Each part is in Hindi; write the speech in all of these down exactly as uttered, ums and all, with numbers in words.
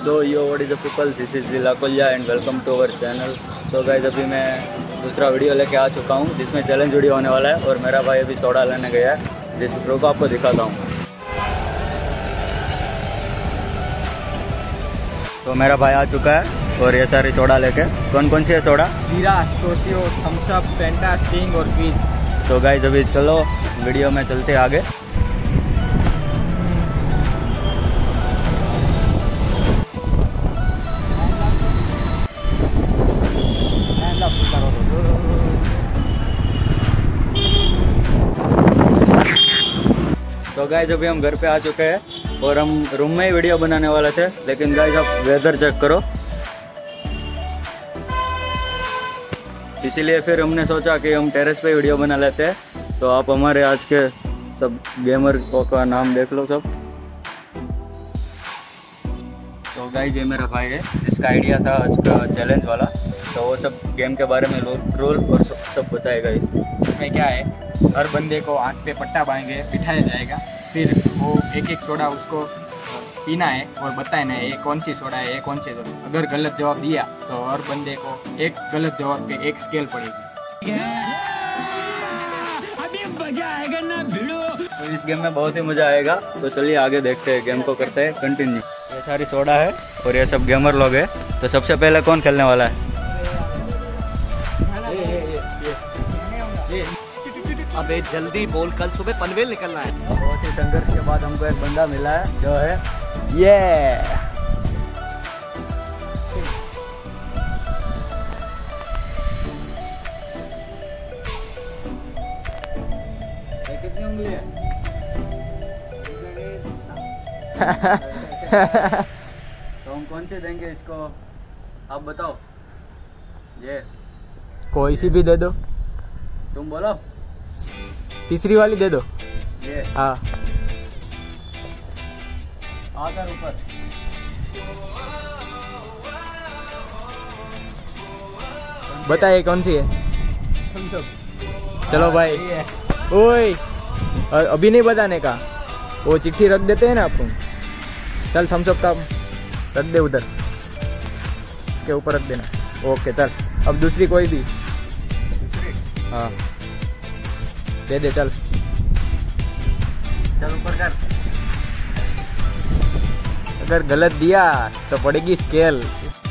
So yo what is the people, this is लाकोलिया and welcome to our channel. So guys अभी मैं दूसरा वीडियो लेके आ चुका हूँ जिसमें चैलेंज वीडियो होने वाला है और मेरा भाई अभी सोडा लेने गया है, जिस प्रो को आपको दिखाता हूँ। तो मेरा भाई आ चुका है और ये सारी सोडा लेके। कौन कौन सी है सोडा? जीरा, Sosyo, Thums Up, Fanta, Sting और फीज। तो गाइस अभी चलो वीडियो में चलते आगे। तो गाइस अभी हम घर पे आ चुके हैं और हम रूम में ही वीडियो बनाने वाले थे, लेकिन गाइस आप वेदर चेक करो, इसीलिए फिर हमने सोचा कि हम टेरेस पे वीडियो बना लेते हैं। तो आप हमारे आज के सब गेमर का नाम देख लो सब। तो गाइस ये मेरा भाई है जिसका आइडिया था आज का चैलेंज वाला, तो वो सब गेम के बारे में रोल और सब, सब बताएगा। इसमें क्या है, हर बंदे को आँख पे पट्टा बांधेंगे, बिठाया जाएगा, फिर वो एक एक सोडा उसको पीना है और बताना है ये कौन सी सोडा है, ये कौन सी सोडा। अगर गलत जवाब दिया तो हर बंदे को एक गलत जवाब पे एक स्केल पड़ेगी। अभी मजा आएगा ना भिड़ो। तो इस गेम में बहुत ही मजा आएगा, तो चलिए आगे देखते हैं, गेम को करते हैं कंटिन्यू। ये सारी सोडा है और ये सब गेमर लोग हैं। तो सबसे पहले कौन खेलने वाला है? अबे जल्दी बोल, कल सुबह पनवेल निकलना है। बहुत ही संघर्ष के बाद हमको एक बंदा मिला है जो है ये कितनी उंगली है? तो हम कौन से देंगे इसको, आप बताओ। ये कोई सी भी दे दो, तुम बोलो। तीसरी वाली दे दो। ये हाँ, आकर ऊपर। बताइए कौन सी है। तुम सब। चलो भाई, ओए और अभी नहीं बताने का, वो चिट्ठी रख देते हैं ना अपन। चल थम्स अप का रख दे, उधर के ऊपर रख देना। ओके चल, अब दूसरी कोई भी। हाँ दे दे, चल चल ऊपर कर। अगर गलत दिया तो पड़ेगी स्केल।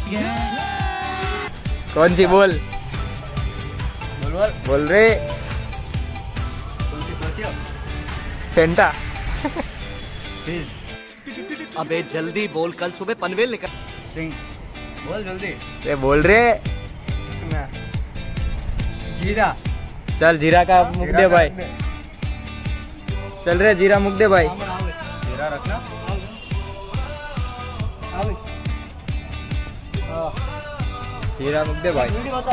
कौन सी बोल बोल बोल बोल रे। कौन सी सोचियो? फेंटा। अबे जल्दी बोल, कल सुबह पनवेल निकल। स्टिंग बोल जल्दी। ये बोल रे। जीरा। चल जीरा का मुख दे भाई। चल रे जीरा मुख दे भाई। जीरा रखना। जीरा मुख दे भाई।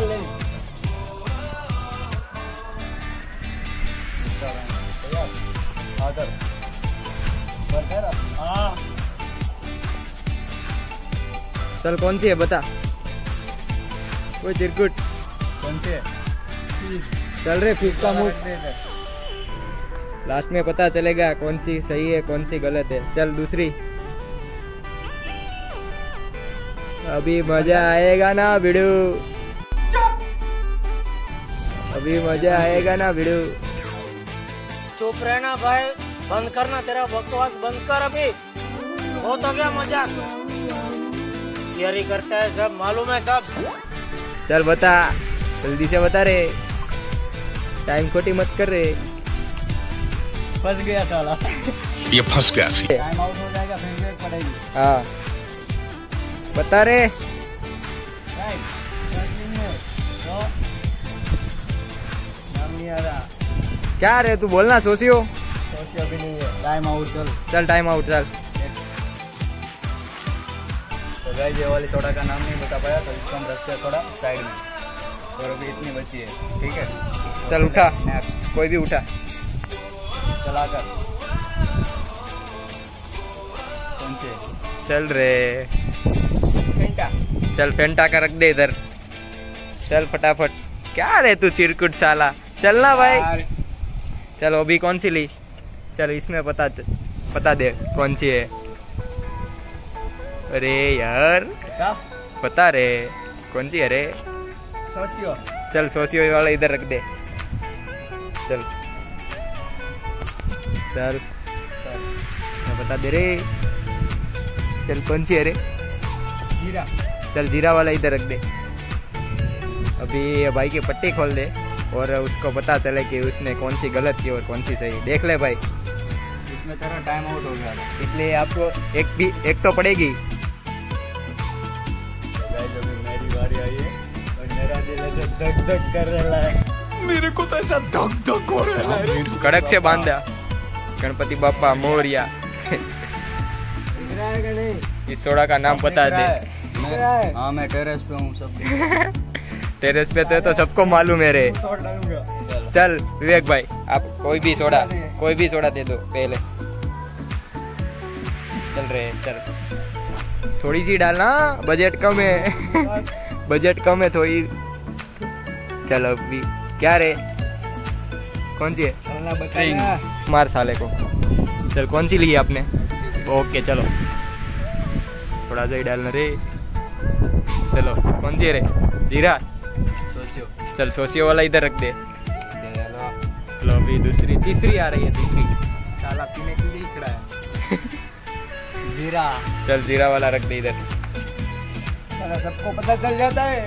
चल कौन सी है बता। कोई चिरकुट। कौन सी है? चल रे फिश का मुख। लास्ट में पता चलेगा कौन सी सही है कौन सी गलत है। चल दूसरी। अभी मजा आएगा ना भिड़ू, अभी मजा आएगा ना भिड़ू। चुप रहना भाई, बंद करना तेरा बकवास, बंद कर अभी, बहुत हो गया मजाक। शेयर करता है सब, मालूम है सब। चल बता, जल्दी से बता रे, टाइम खोटी मत कर रे। फंस गया साला। ये फंस गया सी। टाइम आउट हो जाएगा, फिर ब्रेक पड़ेगी। हाँ बता रे। राइट, तो नाम नहीं आ रहा। क्या रे तू बोलना। सोचियो सोचियो भी नहीं है। Time out. चल चल टाइम आउट चल। तो गाइस ये वाली सोडा का नाम नहीं बता पाया, तो इसको हम रखते हैं थोड़ा साइड में, और अभी इतनी बची है, ठीक है। चल उठा, कोई भी उठा। चला कर। कौन से? चल रे फेंटा। चल फेंटा का रख दे इधर। चल फटाफट। क्या रे तू चिरकुट साला, चलना भाई। चलो अभी कौन सी ली? चल इसमें पता पता दे कौन सी है। अरे यार बता रे कौन सी है रे? सोशियो। चल सोशियो वाला इधर रख दे। चल चल मैं बता दे रे। चल कौन सी है रे? जीरा। चल जीरा वाला इधर रख दे। अभी ये भाई की पट्टी खोल दे और उसको पता चले कि उसने कौन सी गलत की और कौन सी सही। देख ले भाई, इसमें तेरा टाइम आउट हो गया था, इसलिए आपको एक भी एक तो पड़ेगी। तो गाइस अभी मेरी बारी आई है और मेरा दिल ऐसे धक धक कर रहा है। मेरे को तो ऐसा धक धक हो रहा है। कड़क से बांध दिया। गणपति बापा मोरिया। इस सोडा का नाम बता दे। मैं हाँ मैं टेरेस पे हूँ सब। टेरेस पे तो, तो सबको मालूम है रे। चल विवेक भाई आप कोई भी सोडा कोई भी सोडा दे दो पहले। चल रे चल थोड़ी सी डालना, बजट कम है। बजट कम है थोड़ी। चलो अभी क्या रे कौन सी है? स्मार्ट साले को। चल कौन सी ली है आपने? ओके चलो थोड़ा सा ही डालना रे। चलो कौन सी है रे? जीरा। सोशियो। चल सोशियो वाला इधर रख दे। लो अभी दूसरी तीसरी आ रही है। तीसरी साला पीने के लिए खड़ा है। जीरा। चल जीरा वाला रख दे इधर। सबको पता चल जाता है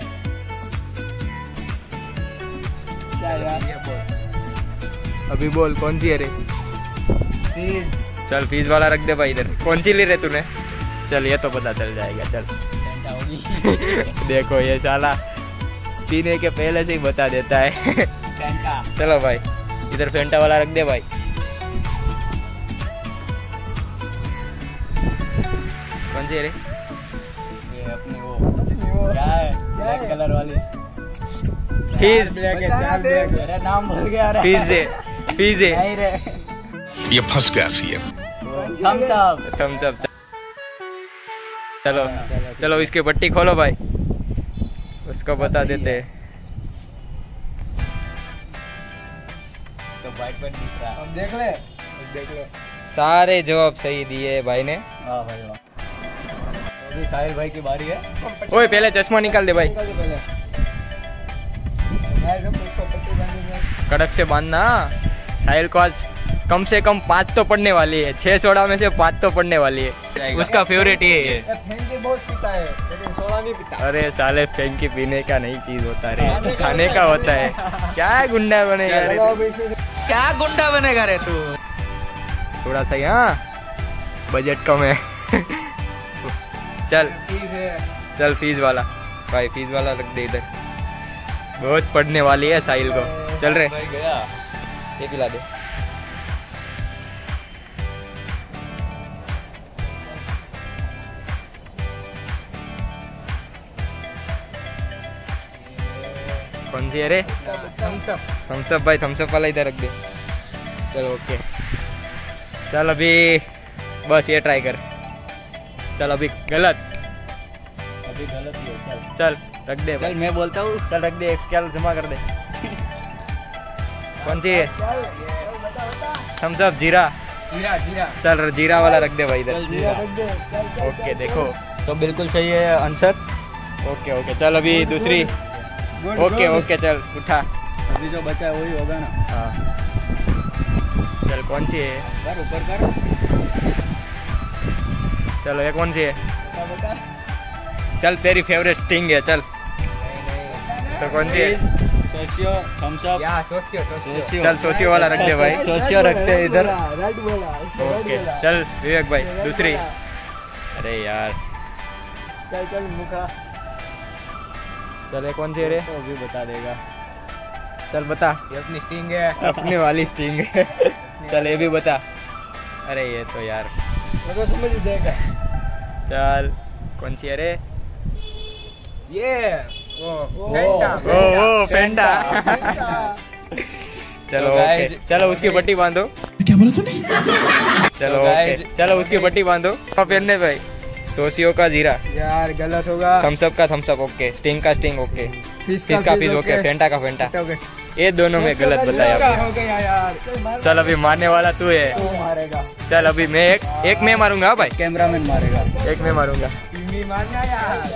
क्या यार? अभी बोल कौन सी है रे? फीस। चल फीस वाला रख दे भाई इधर। कौन सी ले रहे तूने? चल ये तो पता चल जाएगा। चल देखो ये साला पीने के पहले से ही बता देता है। चलो भाई इधर फेंटा वाला रख दे भाई। कौन सी है रे? ये अपनी वो क्या है ब्लैक कलर वाली फीस। मेरा नाम भूल गया रे। फीस है फीस है। नहीं रे ये फंस गया CM. Thums Up. Thums Up. चलो चलो इसकी पट्टी खोलो भाई, उसको बता देते हैं। सब बाइक पर दिख रहा है। अब देख ले देख ले सारे जवाब सही दिए भाई ने। वाह भाई वाह। अभी साहिल भाई की बारी है। ओए पहले चश्मा निकाल दे भाई। कड़क से बांधना। साहिल को आज कम से कम पाँच तो पढ़ने वाली है। छह सोडा में से पाँच तो पढ़ने वाली है। उसका फेवरेट ये है। फेंकी बहुत पीता है लेकिन सोडा नहीं पीता। अरे साले फेंकी पीने का नहीं चीज होता रे, खाने का होता है। क्या गुंडा बनेगा रे? क्या गुंडा बनेगा रे तू? थोड़ा सा यहाँ बजट कम है। चल चल फीस वाला भाई, फीस वाला रख दे इधर। बहुत पढ़ने वाली है साहिल को। चल रे गया ये पिला दे। कौन सी है रे? Thums Up. थम्स अप भाई, थम्स अप वाला इधर रख दे। चलो ओके। चल अभी बस ये ट्राई कर। चल अभी गलत। अभी गलत ही है। चल चल रख दे। चल मैं बोलता हूँ। चल रख दे, एक स्केल जमा कर दे। कौन सी है? थम्स अप जीरा। जीरा जीरा। चल जीरा वाला रख दे भाई इधर। चल जीरा रख दे। चल चल ओके देखो तो बिल्कुल सही है आंसर। ओके ओके चल अभी दूसरी। ओके ओके चल उठा। अभी जो बचा है वही होगा ना। हाँ चल कौन सी है? कर ऊपर कर। चलो ये कौन सी है? बता बता। चल तेरी फेवरेट स्टिंग है। चल तो कौन सी है? Sosyo Thums Up. या सोशियो सोशियो। चल सोशियो वाला रख दे भाई। सोशियो रखते हैं इधर। राइट बोला। ओके चल विवेक भाई दूसरी। अरे यार चल चल मुखा। चल ये कौन सी है रे? तो अभी बता देगा। चल बता। ये अपनी स्टिंग है। अपने वाली स्टिंग है। चल ये भी बता। अरे ये तो यार तो समझ देगा। चल कौन सी है रे? ये वो फेंटा। ओ ओ फेंटा। चलो तो ओके guys- चलो उसकी पट्टी बांधो। क्या बोला तूने? चलो तो ओके guys- चलो उसकी पट्टी बांधो। पहनने भाई सोशियो का जीरा। यार गलत होगा। थम्स अप का थम्स अप ओके। स्टिंग का स्टिंग ओके। फिश का फिश ओके। फेंटा का फेंटा। ये दोनों में गलत बताया। हो गया यार। चल अभी मारने वाला तू है। तू मारेगा। चल अभी मैं एक एक मैं मारूंगा भाई। कैमरामैन मारेगा। एक मैं मारूंगा। नहीं मारना यार।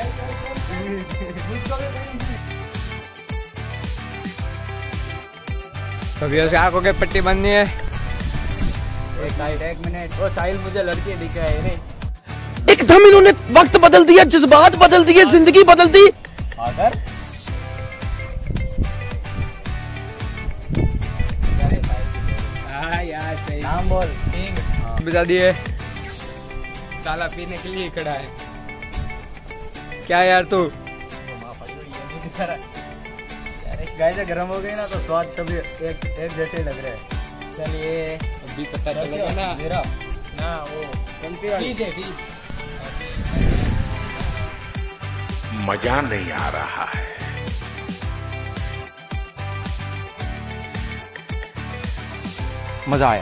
अभी ऐसे आंखों के पट्टी बननी है। एक साइड एक मिनट। वो साहिल मुझे लड़की दिख रहा है नहीं। एकदम इन्होंने वक्त बदल दिया, जज्बात बदल दिए, जिंदगी बदल दी। आकर हाँ यार सही। नाम बोल। बता दिए। साला पीने के लिए खड़ा है। क्या यार तू? गाय से गर्म हो गई ना तो स्वाद सभी एक एक जैसे ही लग रहे हैं। चलिए अभी पता चलेगा ना। मेरा ना वो कौन सी वाली? फीस है फीस। मजा नहीं आ रहा है। मजा आया।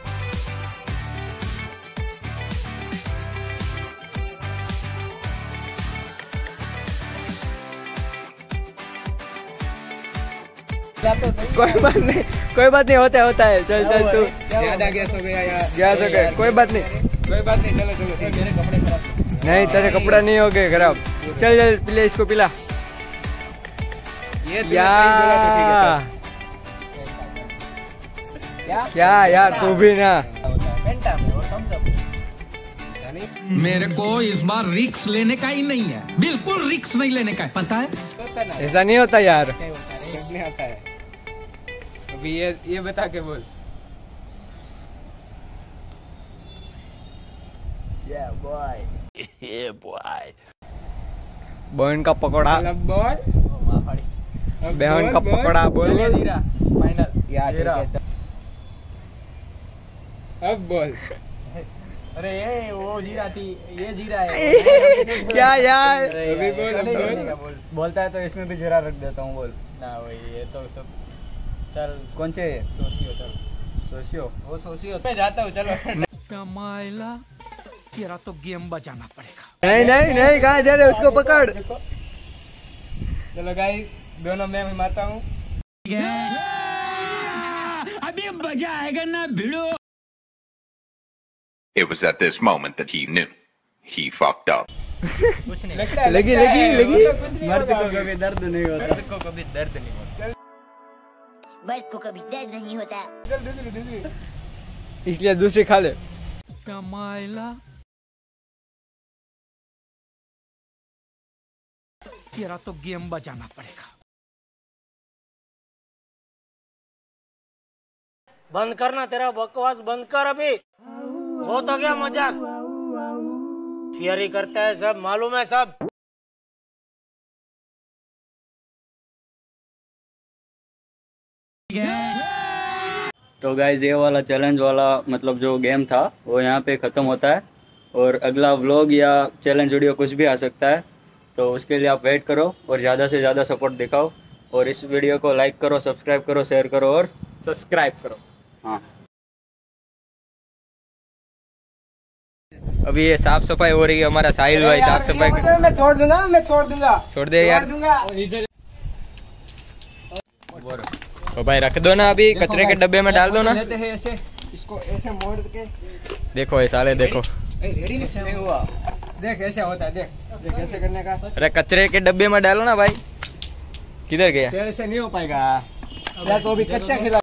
कोई बात नहीं कोई बात नहीं होता है होता है। चल चल तू। ज्यादा गैस हो गया यार। गैस हो गया कोई बात नहीं। कोई बात नहीं, चलो चलो। मेरे कपड़े खराब। नहीं तेरे कपड़ा नहीं हो गए खराब। चल चल पिले इसको पिला। ये तूने या सही बोला तो ठीक है, चल। क्या यार तू भी ना। मेरे को इस बार रिक्स लेने का ही नहीं है, बिल्कुल रिक्स नहीं लेने का है, पता है। ऐसा नहीं होता यार। नहीं आता है। अभी ये ये बता के बोल। बहन का पकौड़ा। मतलब बोल। बहन का पकौड़ा बोल। फाइनल यार ठीक तेरा। है, चल। अब बोल। अरे ये वो जीरा थी ये जीरा है। क्या यार? अभी बोल, अब बोल। बोल बोलता है तो इसमें भी जीरा रख देता हूँ। बोल ना वही ये तो सब चल कौन से सोचियो चल सोचियो। वो सोचियो मैं जाता हूँ चलो। माइला तेरा तो गेम बजाना पड़ेगा। नहीं नहीं नहीं कहाँ जा रहे उसको पकड़। चलो गाइस दोनों मैं भी मारता हूँ। अभी मजा आएगा ना भिड़ो। It was at this moment that he knew he fucked up. कुछ नहीं लगता है लगी लगता लगी है, लगी। वो तो कुछ नहीं मर्द होगा को अभी। कभी दर्द नहीं होता। को कभी दर्द नहीं होता। मर्द को कभी दर्द नहीं होता। चल दूसरी दूसरी। इसलिए दूसरी खा ले। माइला तेरा तो गेम बजाना पड़ेगा। बंद करना तेरा बकवास बंद कर अभी। हो तो गया मजाक। शेयर ही करता है सब मालूम है सब। तो गाइज ये वाला चैलेंज वाला मतलब जो गेम था वो यहाँ पे ख़त्म होता है। और अगला व्लॉग या चैलेंज वीडियो कुछ भी आ सकता है। तो उसके लिए आप वेट करो और ज़्यादा से ज़्यादा सपोर्ट दिखाओ। और इस वीडियो को लाइक करो, सब्सक्राइब करो, शेयर करो और सब्सक्राइब करो। हाँ अभी ये साफ सफाई हो रही है। हमारा साहिल भाई साफ सफाई कर। मैं छोड़ दूंगा मैं छोड़ दूंगा छोड़ दे यार। छोड़ दूंगा। तो भाई रख दो ना अभी कचरे के डब्बे में डाल दो ना। लेते हैं ऐसे इसको ऐसे मोड़ के। देखो ये साले देखो। रेडी नहीं हुआ। देख ऐसे होता है, देख देख ऐसे करने का। अरे कचरे के डब्बे में डालो ना भाई। किधर गया? तेरे से नहीं हो पाएगा यार, तो अभी कच्चा खिला।